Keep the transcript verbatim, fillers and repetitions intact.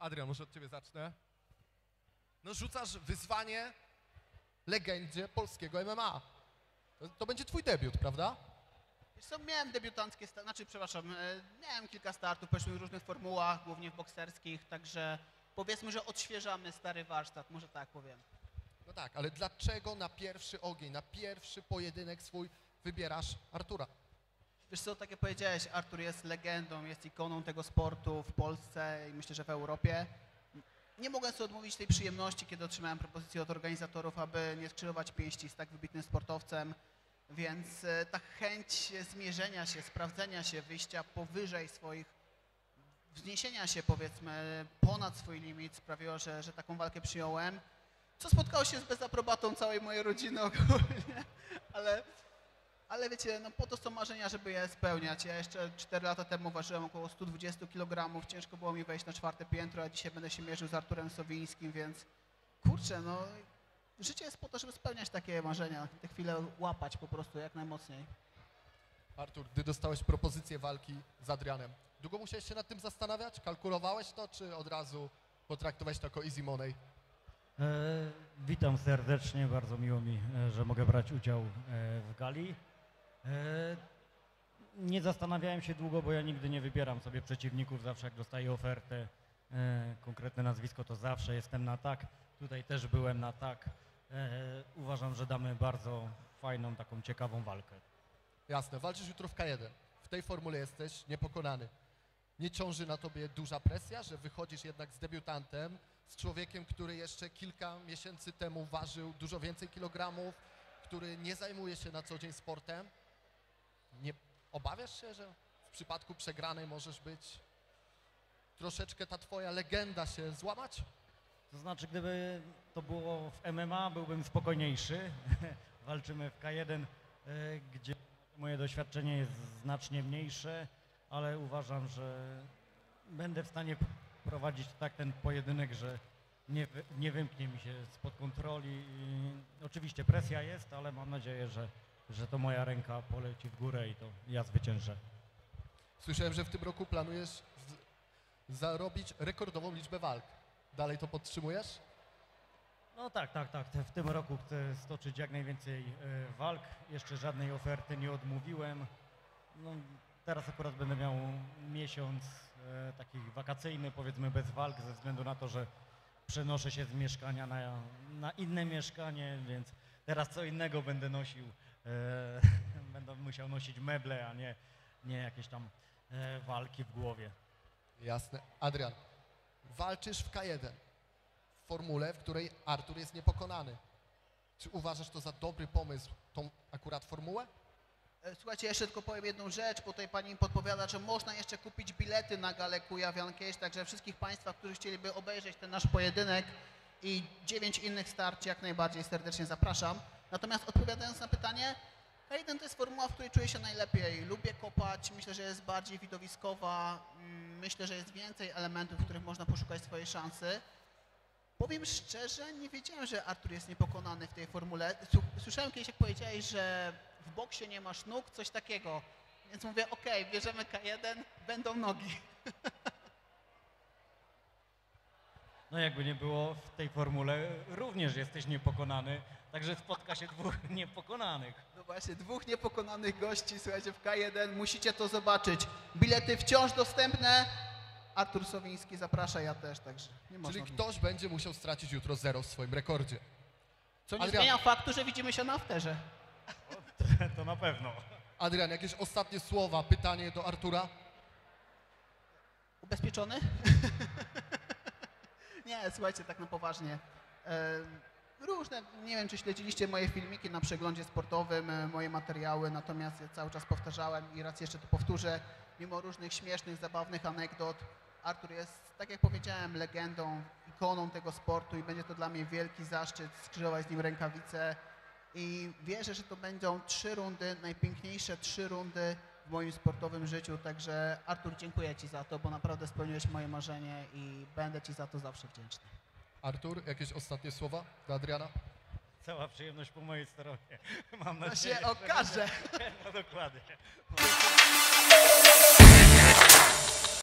Adrian, może od ciebie zacznę. No rzucasz wyzwanie legendzie polskiego M M A. To, to będzie twój debiut, prawda? Wiesz co, miałem debiutanckie, sta- znaczy przepraszam, e, miałem kilka startów, poszły w różnych formułach, głównie w bokserskich, także powiedzmy, że odświeżamy stary warsztat, może tak powiem. No tak, ale dlaczego na pierwszy ogień, na pierwszy pojedynek swój wybierasz Artura? Wiesz co, tak jak powiedziałeś, Artur jest legendą, jest ikoną tego sportu w Polsce i myślę, że w Europie. Nie mogłem sobie odmówić tej przyjemności, kiedy otrzymałem propozycję od organizatorów, aby nie skrzyżować pięści z tak wybitnym sportowcem, więc e, ta chęć zmierzenia się, sprawdzenia się, wyjścia powyżej swoich, wzniesienia się powiedzmy ponad swój limit sprawiło, że, że taką walkę przyjąłem, co spotkało się z bezaprobatą całej mojej rodziny ogólnie, ale... Ale wiecie, no po to są marzenia, żeby je spełniać. Ja jeszcze cztery lata temu ważyłem około sto dwadzieścia kilogramów, ciężko było mi wejść na czwarte piętro, a dzisiaj będę się mierzył z Arturem Sowińskim, więc kurczę, no życie jest po to, żeby spełniać takie marzenia, te chwile łapać po prostu jak najmocniej. Artur, gdy dostałeś propozycję walki z Adrianem, długo musiałeś się nad tym zastanawiać? Kalkulowałeś to, czy od razu potraktowałeś to jako easy money? E, witam serdecznie, bardzo miło mi, e, że mogę brać udział e, w gali. E, nie zastanawiałem się długo, bo ja nigdy nie wybieram sobie przeciwników, zawsze jak dostaję ofertę, e, konkretne nazwisko, to zawsze jestem na tak. Tutaj też byłem na tak. E, uważam, że damy bardzo fajną, taką ciekawą walkę. Jasne, walczysz jutro w K jeden. W tej formule jesteś niepokonany. Nie ciąży na tobie duża presja, że wychodzisz jednak z debiutantem, z człowiekiem, który jeszcze kilka miesięcy temu ważył dużo więcej kilogramów, który nie zajmuje się na co dzień sportem. Nie obawiasz się, że w przypadku przegranej możesz być troszeczkę ta twoja legenda się złamać? To znaczy, gdyby to było w M M A, byłbym spokojniejszy. Walczymy w K jeden, e, gdzie moje doświadczenie jest znacznie mniejsze, ale uważam, że będę w stanie prowadzić tak ten pojedynek, że nie, wy- nie wymknie mi się spod kontroli. I oczywiście presja jest, ale mam nadzieję, że, że to moja ręka poleci w górę i to ja zwyciężę. Słyszałem, że w tym roku planujesz z- zarobić rekordową liczbę walk. Dalej to podtrzymujesz? No tak, tak, tak. W tym roku chcę stoczyć jak najwięcej e, walk. Jeszcze żadnej oferty nie odmówiłem. No, teraz akurat będę miał miesiąc e, taki wakacyjny, powiedzmy bez walk, ze względu na to, że przenoszę się z mieszkania na, na inne mieszkanie, więc teraz co innego będę nosił. E, będę musiał nosić meble, a nie, nie jakieś tam e, walki w głowie. Jasne. Adrian, walczysz w K jeden, w formule, w której Artur jest niepokonany. Czy uważasz to za dobry pomysł, tą akurat formułę? E, Słuchajcie, jeszcze tylko powiem jedną rzecz, bo tutaj pani mi podpowiada, że można jeszcze kupić bilety na galę Kujawian Cage, także wszystkich państwa, którzy chcieliby obejrzeć ten nasz pojedynek i dziewięć innych starć, jak najbardziej serdecznie zapraszam. Natomiast odpowiadając na pytanie, K jeden to jest formuła, w której czuję się najlepiej. Lubię kopać, myślę, że jest bardziej widowiskowa, mm, myślę, że jest więcej elementów, w których można poszukać swojej szansy. Powiem szczerze, nie wiedziałem, że Artur jest niepokonany w tej formule. Su- Słyszałem kiedyś, jak powiedziałeś, że w boksie nie masz nóg, coś takiego. Więc mówię, okej, bierzemy K jeden, będą nogi. No jakby nie było, w tej formule również jesteś niepokonany, także spotka się dwóch niepokonanych. No właśnie, dwóch niepokonanych gości, słuchajcie, w K jeden, musicie to zobaczyć. Bilety wciąż dostępne. Artur Sowiński zaprasza, ja też, także nie można. Czyli ktoś będzie musiał stracić jutro zero w swoim rekordzie. Co nie Adrian. zmienia faktu, że widzimy się na afterze. To na pewno. Adrian, jakieś ostatnie słowa, pytanie do Artura? Ubezpieczony? Nie, słuchajcie, tak na poważnie. E, różne, nie wiem, czy śledziliście moje filmiki na przeglądzie sportowym, e, moje materiały, natomiast ja cały czas powtarzałem i raz jeszcze to powtórzę, mimo różnych śmiesznych, zabawnych anegdot, Artur jest, tak jak powiedziałem, legendą, ikoną tego sportu i będzie to dla mnie wielki zaszczyt skrzyżować z nim rękawice i wierzę, że to będą trzy rundy, najpiękniejsze trzy rundy w moim sportowym życiu, także Artur, dziękuję Ci za to, bo naprawdę spełniłeś moje marzenie i będę Ci za to zawsze wdzięczny. Artur, jakieś ostatnie słowa do Adriana? Cała przyjemność po mojej stronie. Mam To nadzieję, się że okaże. będzie- No dokładnie. Dziękuję.